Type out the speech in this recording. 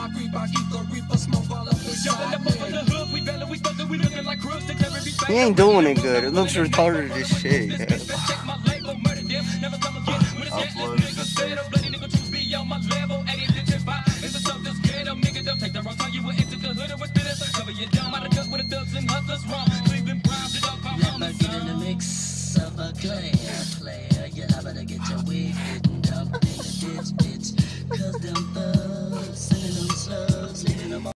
He ain't doing it good. It looks retarded as shit. Never get in the mix of a player. You better get your wig fitting up in the ditch, bitch. Cause them thugs sending them slugs, leaving them